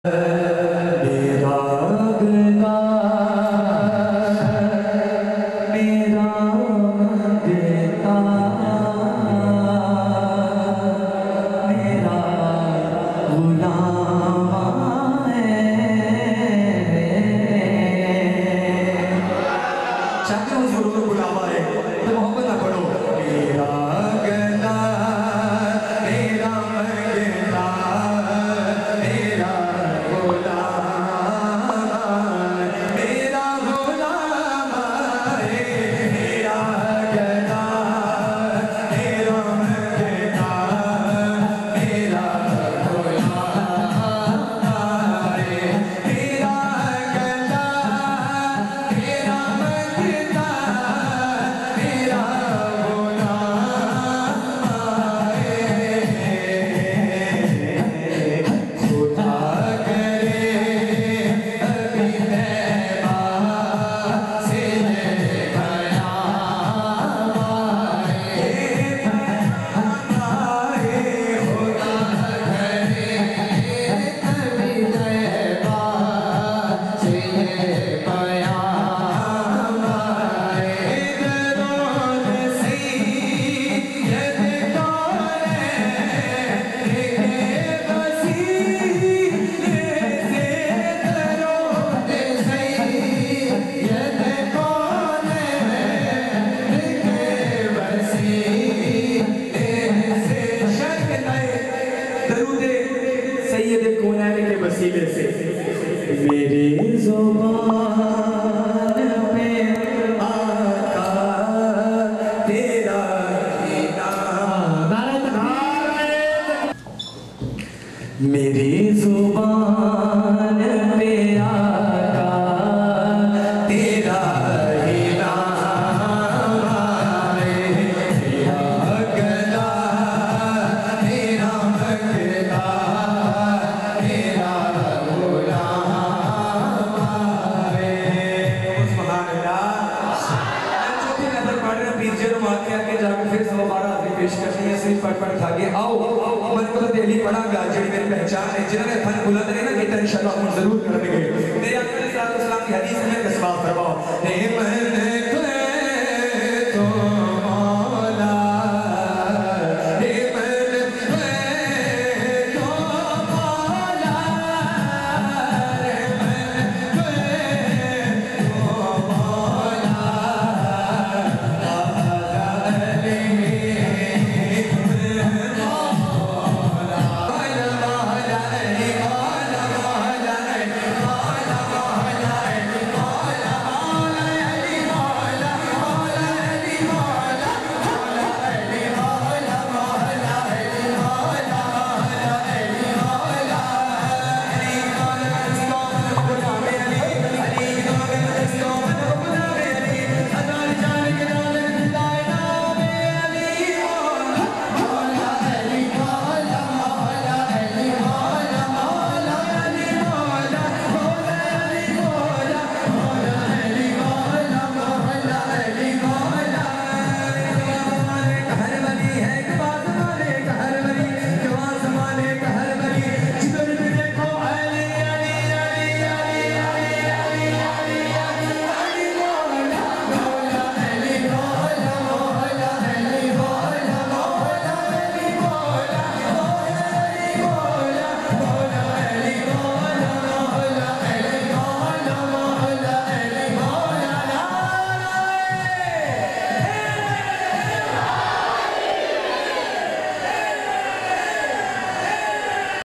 मेरा गला मेरा मंगता मेरा गुलाम है। चाहते हो जोरों में बुलावा है तो मोहब्बत ना करो। मेरा गला मेरा मंगता मेरा वसीले से मेरी ज़ुबान पे आका तेरा ही नाम। मेरी ज़ुबान पे आका तेरा ही नाम है। तेरा गला तेरा मंगता पेश करनी है सिर्फ पढ़ खा के आओ मन को दिल्ली पढ़ागा जी मेरी पहचान है जिन्होंने फन बुलंद ने ना गिटार इंशाल्लाह हम जरूर करेंगे।